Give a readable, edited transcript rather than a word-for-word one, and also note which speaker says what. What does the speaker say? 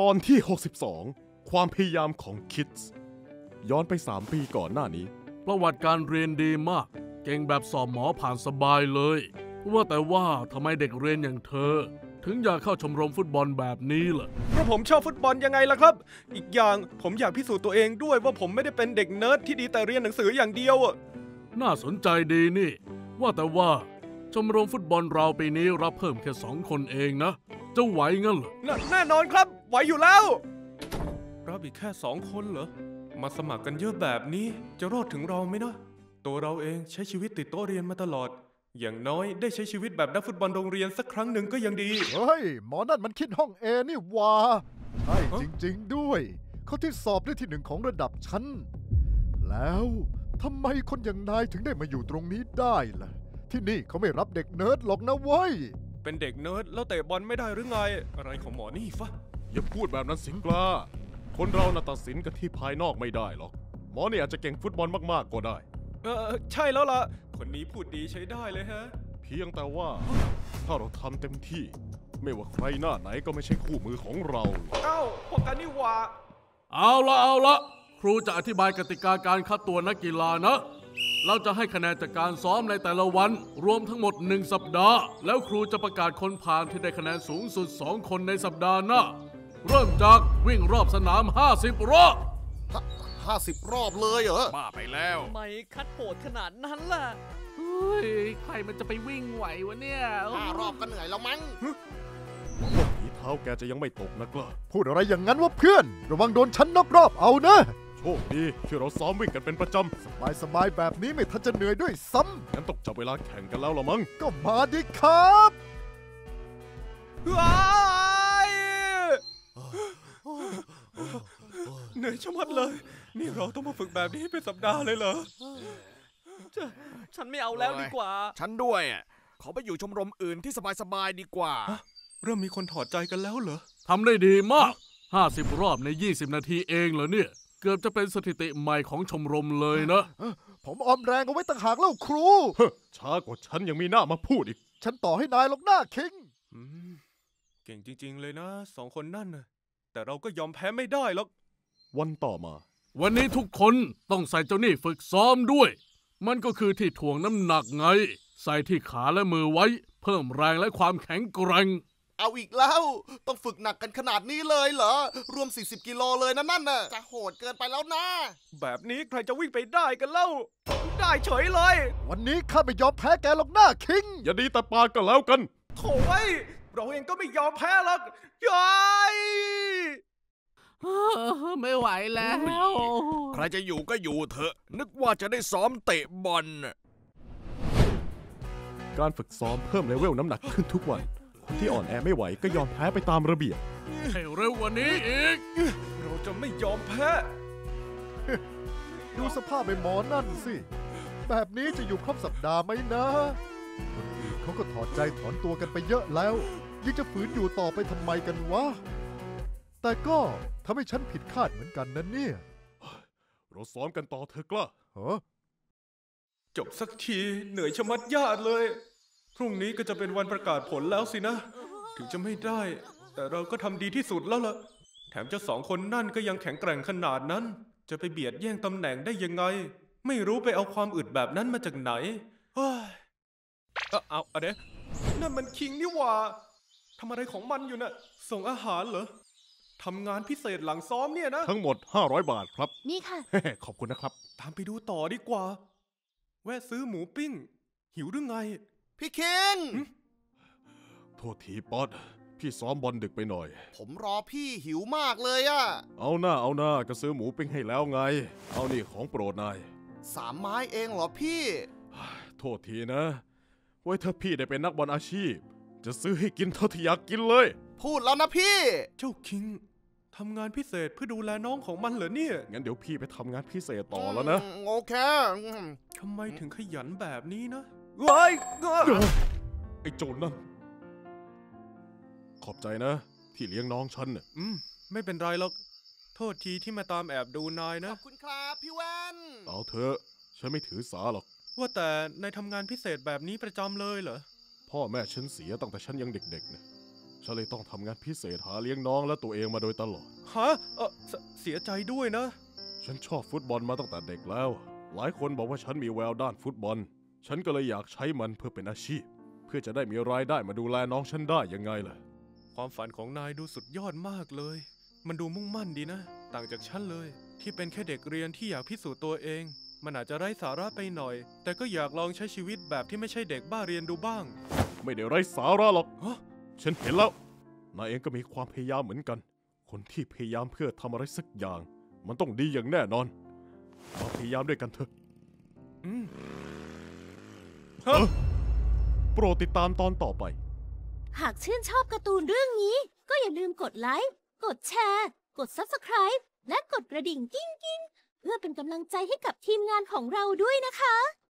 Speaker 1: ตอนที่ 62 ความพยายามของคิดส์ย้อนไป3 ปีก่อนหน้านี้
Speaker 2: ประวัติการเรียนดีมากเก่งแบบสอบหมอผ่านสบายเลยว่าแต่ว่าทำไมเด็กเรียนอย่างเธอถึงอยากเข้าชมรมฟุตบอลแบบนี้ล่ะ
Speaker 3: เพราะผมชอบฟุตบอลยังไงล่ะครับอีกอย่างผมอยากพิสูจน์ตัวเองด้วยว่าผมไม่ได้เป็นเด็กเนิร์ดที่ดีแต่เรียนหนังสืออย่างเดียวอะ
Speaker 2: น่าสนใจดีนี่ว่าแต่ว่าชมรมฟุตบอลเราปีนี้รับเพิ่มแค่2 คนเองนะจะไหวงั้นเหรอ
Speaker 3: แน่นอนครับไหวอยู่แล้วรับอีกแค่2 คนเหรอมาสมัครกันเยอะแบบนี้จะรอดถึงเราไหมนะตัวเราเองใช้ชีวิตติดโต๊ะเรียนมาตลอดอย่างน้อยได้ใช้ชีวิตแบบนักฟุตบอลโรงเรียนสักครั้งหนึ่งก็ยังดี
Speaker 4: เฮ้ยหมอนั่นมันคิดห้องเอนี่วะใช่จริงๆด้วยเขาที่สอบได้ที่1ของระดับชั้นแล้วทำไมคนอย่างนายถึงได้มาอยู่ตรงนี้ได้ล่ะที่นี่เขาไม่รับเด็กเนิร์ดหรอกนะเว้ย
Speaker 3: เป็นเด็กเนิร์ดแล้วเตะบอลไม่ได้หรือไงอะไรของหมอนี่ฟะ
Speaker 1: อย่าพูดแบบนั้นสิกล้าคนเราน่ะตัดสินกันที่ภายนอกไม่ได้หรอกหมอนี่อาจจะเก่งฟุตบอลมากๆก็ได้
Speaker 3: ใช่แล้วล่ะคนนี้พูดดีใช้ได้เลยฮะ
Speaker 1: เพียงแต่ว่าถ้าเราทำเต็มที่ไม่ว่าใครหน้าไหนก็ไม่ใช่คู่มือของเรา
Speaker 3: พวกกันนี่ว่า
Speaker 2: เอาละครูจะอธิบายกติกาการคัดตัวนักกีฬานะเราจะให้คะแนนจากการซ้อมในแต่ละวันรวมทั้งหมด1 สัปดาห์แล้วครูจะประกาศคนผ่านที่ได้คะแนนสูงสุด2 คนในสัปดาห์หน้าเริ่มจากวิ่งรอบสนาม50 รอบ
Speaker 4: 50 รอบเลยเหรอ
Speaker 2: บ้าไปแล้ว
Speaker 5: ทำไมคัดโหดขนาดนั้นล่ะ
Speaker 2: เฮ้ยใครมันจะไปวิ่งไหววะเนี่ย
Speaker 4: 5 รอบก็เหนื่อยแล้วมั้ง
Speaker 1: พวกผีเท้าแกจะยังไม่ตกนะกล้า
Speaker 4: พูดอะไรอย่างนั้นวะเพื่อนระวังโดนฉันน็อกรอบเอานะ
Speaker 1: โชคดีที่เราซ้อมวิ่งกันเป็นประจ
Speaker 4: ำสบายแบบนี้ไม่ทันจะเหนื่อยด้วยซ้
Speaker 1: ำงั้นต้องจับเวลาแข่งกันแล้วละมั้ง
Speaker 4: ก็มาดิครับ
Speaker 3: เหนื่อยชะมัดเลยนี่เราต้องมาฝึกแบบนี้เป็นสัปดาห์เลยเหรอ
Speaker 5: ฉันไม่เอาแล้วดีกว่า
Speaker 6: ฉันด้วยขอไปอยู่ชมรมอื่นที่สบายดีกว่า
Speaker 3: เริ่มมีคนถอดใจกันแล้วเหรอ
Speaker 2: ทำได้ดีมาก50 รอบใน20 นาทีเองเหรอเนี่ยเกือบจะเป็นสถิติใหม่ของชมรมเลยนะ
Speaker 4: ผมออมแรงเอาไว้ต่างหากแล้วครู
Speaker 1: ช้ากว่าฉันยังมีหน้ามาพูดอีก
Speaker 4: ฉันต่อให้นายหรอกหน้าคิง
Speaker 3: เก่งจริงๆเลยนะ2 คนนั่นนะแต่เราก็ยอมแพ้ไม่ได้หรอก
Speaker 1: วันต่อมา
Speaker 2: วันนี้ทุกคนต้องใส่เจ้านี่ฝึกซ้อมด้วยมันก็คือที่ถ่วงน้ำหนักไงใส่ที่ขาและมือไว้เพิ่มแรงและความแข็งแกร่ง
Speaker 4: เอาอีกแล้วต้องฝึกหนักกันขนาดนี้เลยเหรอรวม40 กิโลเลยนั่นน่ะจะโหดเกินไปแล้วนะ
Speaker 3: แบบนี้ใครจะวิ่งไปได้กันเล่าได้เฉยเลย
Speaker 4: วันนี้ข้าไม่ยอมแพ้แกหรอกหน้าคิง
Speaker 1: อย่าดีแต่ปากก็แล้วกัน
Speaker 3: โถ่เราเองก็ไม่ยอมแพ้หรอกยัย
Speaker 5: ไม่ไหวแล้ว
Speaker 6: ใครจะอยู่ก็อยู่เถอะนึกว่าจะได้ซ้อมเตะบอล
Speaker 1: การฝึกซ้อมเพิ่มเลเวลน้ำหนักขึ้นทุกวันคนที่อ่อนแอไม่ไหวก็ยอมแพ้ไปตามระเบียบ
Speaker 2: ให้เร็วกว่านี้อีก
Speaker 3: เราจะไม่ยอมแพ้
Speaker 4: ดูสภาพไอ้หมอนั่นสิแบบนี้จะอยู่ครบสัปดาห์ไหมนะคนอื่นเขาก็ถอดใจถอนตัวกันไปเยอะแล้วยังจะฝืนอยู่ต่อไปทำไมกันวะแต่ก็ทำให้ฉันผิดคาดเหมือนกันนะเนี่ย
Speaker 1: เราซ้อมกันต่อเถอะกล้า
Speaker 3: จบสักทีเหนื่อยชะมัดญาติเลยพรุ่งนี้ก็จะเป็นวันประกาศผลแล้วสินะถึงจะไม่ได้แต่เราก็ทำดีที่สุดแล้วล่ะแถมเจ้า2 คนนั่นก็ยังแข็งแกร่งขนาดนั้นจะไปเบียดแย่งตำแหน่งได้ยังไงไม่รู้ไปเอาความอึดแบบนั้นมาจากไหนเอาเดี๋ยวนั่นมันคิงนี่หว่าทำอะไรของมันอยู่น่ะส่งอาหารเหรอทำงานพิเศษหลังซ้อมเนี่ยนะ
Speaker 1: ทั้งหมด500 บาทครับ
Speaker 7: นี่ค่ะ
Speaker 1: ขอบคุณนะครับ
Speaker 3: ตามไปดูต่อดีกว่าแวะซื้อหมูปิ้งหิวหรือไง
Speaker 4: พี่คิง
Speaker 1: โทษทีป๊อตพี่ซ้อมบอลดึกไปหน่อย
Speaker 4: ผมรอพี่หิวมากเลยอะ
Speaker 1: เอาหน้าก็ซื้อหมูปิ้งให้แล้วไงเอานี่ของโปรดนาย
Speaker 4: 3 ไม้เองเหรอพี่
Speaker 1: โทษทีนะไว้ถ้าพี่ได้เป็นนักบอลอาชีพจะซื้อให้กินเท่าที่อยากกินเลย
Speaker 4: พูดแล้วนะพี่
Speaker 3: เจ้าคิงทำงานพิเศษเพื่อดูแลน้องของมันเหรอเนี่ย
Speaker 1: งั้นเดี๋ยวพี่ไปทำงานพิเศษต่อแล้วนะ
Speaker 4: โอเค
Speaker 3: ทำไมถึงขยันแบบนี้นะเฮ้ย
Speaker 1: ไอ้โจรนั่นขอบใจนะที่เลี้ยงน้องฉันน่ะ
Speaker 3: ไม่เป็นไรหรอกโทษทีที่มาตามแอบดูนายนะ
Speaker 4: ขอบคุณครับพี่แว่น
Speaker 1: เอาเถอะฉันไม่ถือสาหรอก
Speaker 3: ว่าแต่นายทำงานพิเศษแบบนี้ประจำเลยเหรอ
Speaker 1: พ่อแม่ฉันเสียตั้งแต่ฉันยังเด็กๆนะฉันเลยต้องทำงานพิเศษหาเลี้ยงน้องและตัวเองมาโดยตลอด
Speaker 3: ฮะเสียใจด้วยนะ
Speaker 1: ฉันชอบฟุตบอลมาตั้งแต่เด็กแล้ว หลายคนบอกว่าฉันมีแววด้านฟุตบอล ฉันก็เลยอยากใช้มันเพื่อเป็นอาชีพ เพื่อจะได้มีรายได้มาดูแลน้องฉันได้ยังไงล่ะ
Speaker 3: ความฝันของนายดูสุดยอดมากเลย มันดูมุ่งมั่นดีนะ ต่างจากฉันเลย ที่เป็นแค่เด็กเรียนที่อยากพิสูจน์ตัวเอง มันอาจจะไร้สาระไปหน่อย แต่ก็อยากลองใช้ชีวิตแบบที่ไม่ใช่เด็กบ้าเรียนดูบ้าง
Speaker 1: ไม่ได้ไร้สาระหรอก
Speaker 3: ฮะ
Speaker 1: ฉันเห็นแล้ว นายเองก็มีความพยายามเหมือนกัน คนที่พยายามเพื่อทำอะไรสักอย่าง มันต้องดีอย่างแน่นอนมาพยายามด้วยกันเถอะ
Speaker 3: อืมฮะ
Speaker 1: โปรดติดตามตอนต่อไป
Speaker 7: หากชื่นชอบการ์ตูนเรื่องนี้ ก็อย่าลืมกดไลค์ กดแชร์ กด Subscribe และกดกระดิ่งกิ้งๆ เพื่อเป็นกำลังใจให้กับทีมงานของเราด้วยนะคะ